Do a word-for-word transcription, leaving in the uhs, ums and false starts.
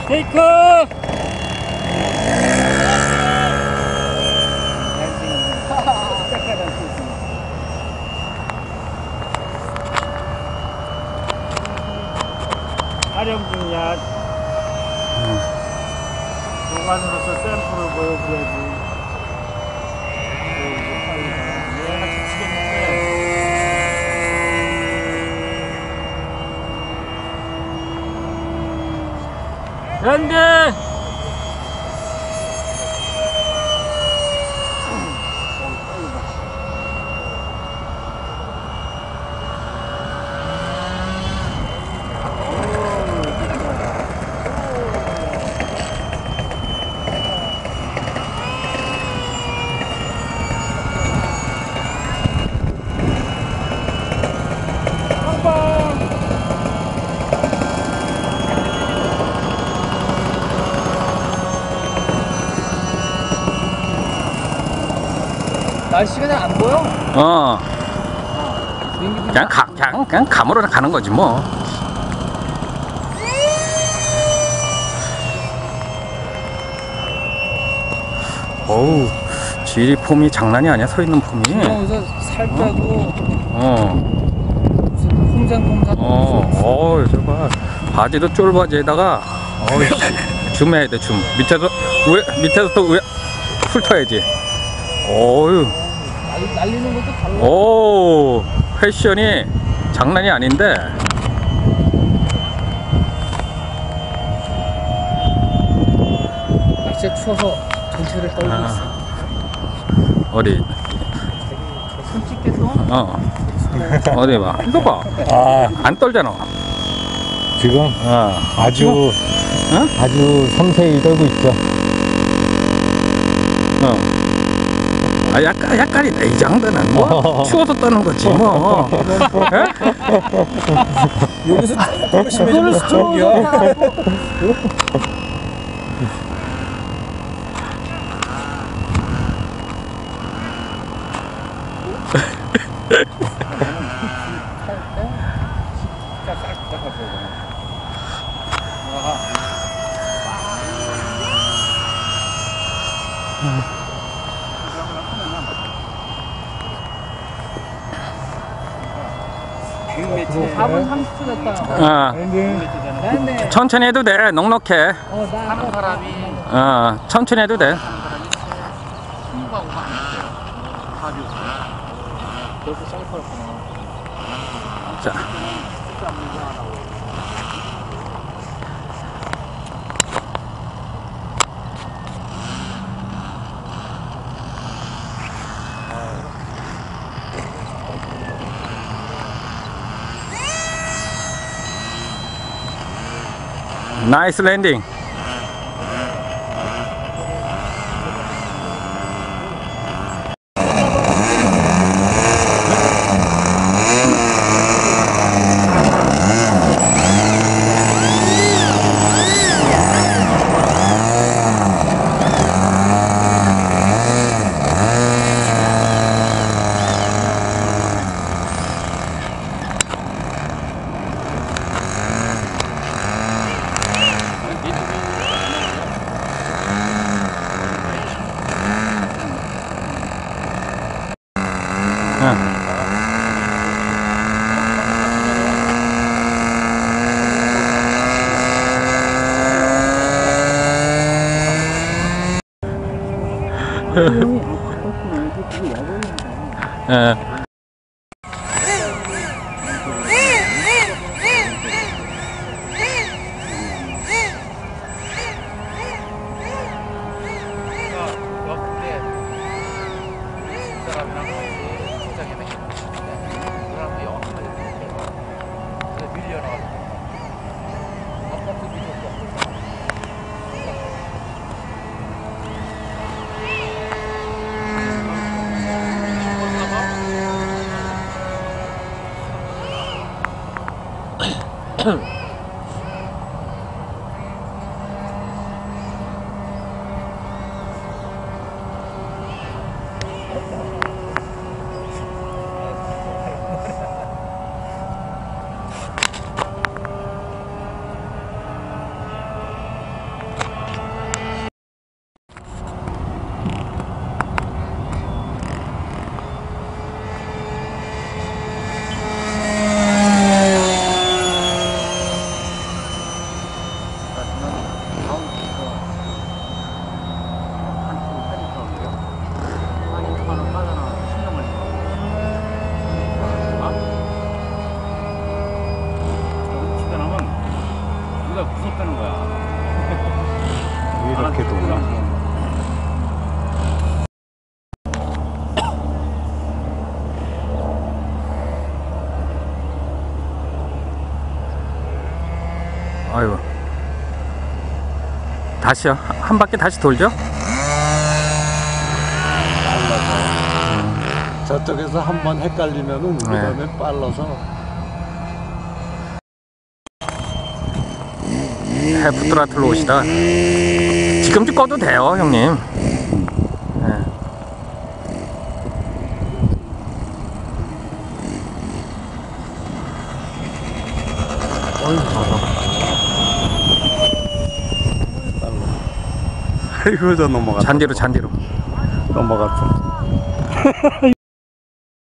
테이크! 촬영 중이야. 응. 도관으로서 샘플을 보여줘야지. 얘가 지치겠는데. 랜드! 날씨가 잘 안 보여? 어. 그냥 가, 그냥, 그냥 감으로 가는 거지 뭐. 어우, 지리 폼이 장난이 아니야. 서 있는 폼이. 여기서 살 빼고. 어. 무슨 폼장폼 다. 어, 어, 저봐. 바지도 쫄바지에다가. 어이, 줌 해야 돼, 줌. 밑에서 위, 밑에서 또 위, 훑어야지. 어유. 날리는 것도 달라. 오, 패션이 장난이 아닌데. 날씨가 추워서 전체를 떨고 아. 있어. 어디? 손 찍겠어? 어. 어디 봐. 이거 봐. 아, 안 떨잖아. 지금 어. 아주 어? 아주 섬세히 떨고 있죠. 어. 아, 약간, 약간이다. 이 정도는 뭐 추워서 떠는 거지 뭐. 여기서 조금 심해지면 저기야. 사 분 삼십 초 됐다. 어. 네. 천천히 해도 돼. 넉넉해. 어, 나 하는 사람이 어, 천천히 해도 돼. 자. 나이스 랜딩. 예. 다시요. 한 바퀴 다시 돌죠. 저쪽에서 한번 헷갈리면은 그 다음에 빨라서 해프 트라틀로 오시다. 지금 좀 꺼도 돼요, 형님. 네. 아이고 저 넘어갔다 잔디로 잔디로. 넘어갔어